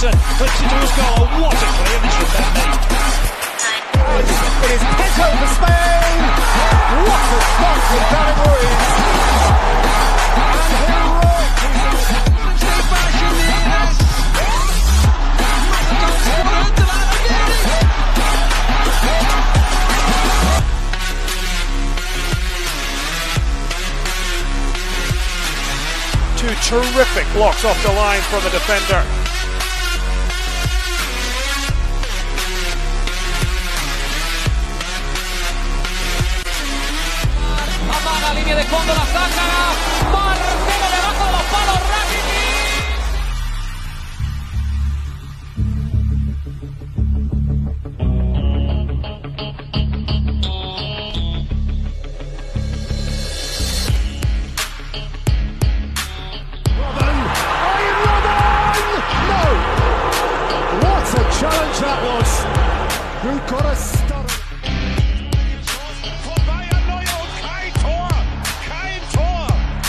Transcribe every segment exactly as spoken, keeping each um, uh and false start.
Henderson flips it to his goal. What a clearance from Ben. It is Pinto for Spain. What a stop from David Luiz. And heroic. Two terrific blocks off the line from the defender. Amaga línea de fondo, la saca. Marcelo debajo de los palos, Rakitic. Challenge that was. Who got a stutter? Vorbei an Neuer und kein Tor. Kein Tor.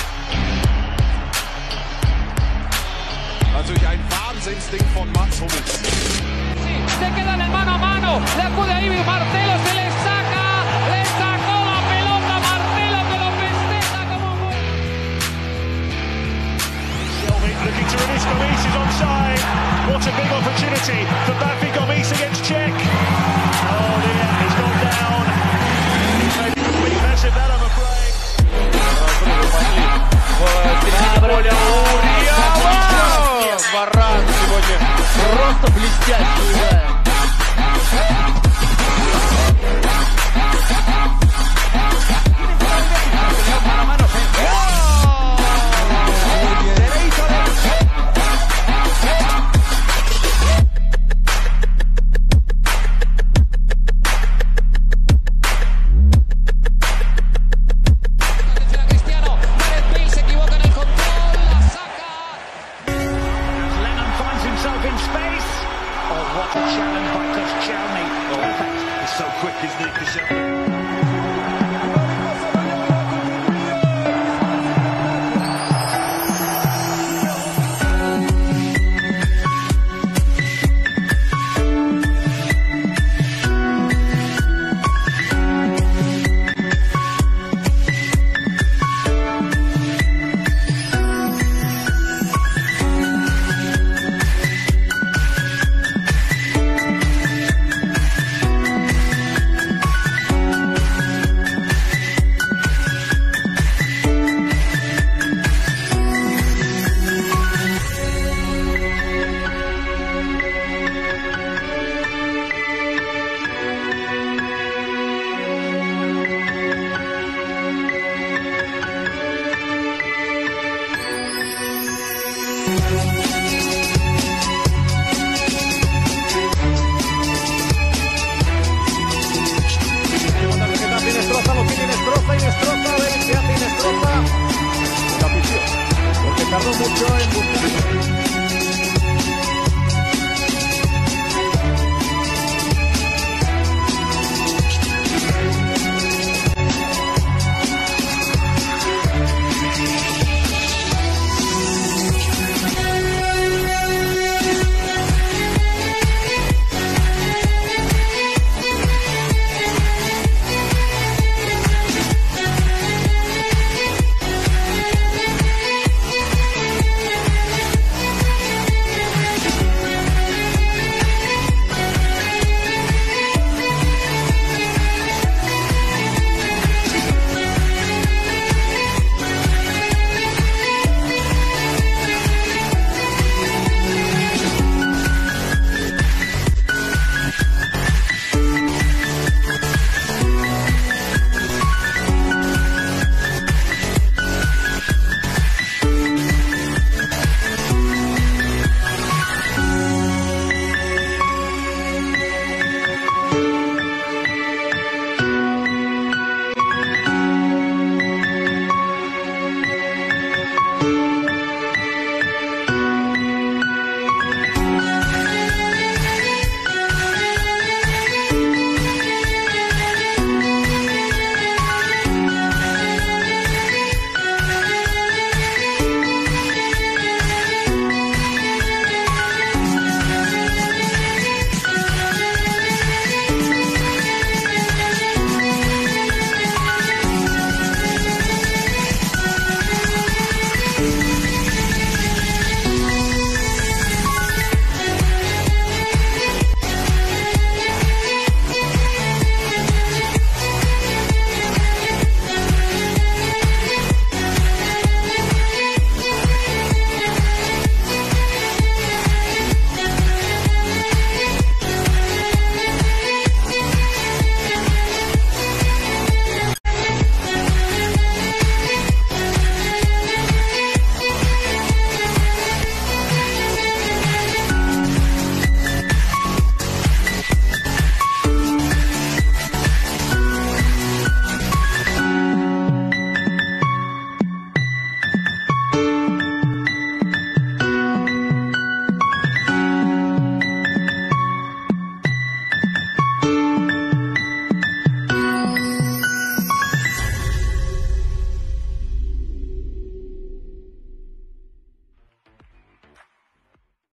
Natürlich ein Wahnsinnsding von Mats Hummels. Se quedan en mano a mano. Le acude ahí Marcelo, se le saca. Le sacó la pelota Marcelo que lo festeja como un gol. Shelby looking to release Gomis is onside. What a big opportunity for Bafy Gomis against Czech. Oh dear, he's gone down. He's made a complete mess of that, I'm afraid. Варан сегодня просто блестящий играет. In space. Oh, what a challenge by Koscielny. Oh, he's so quick, isn't he, Koscielny?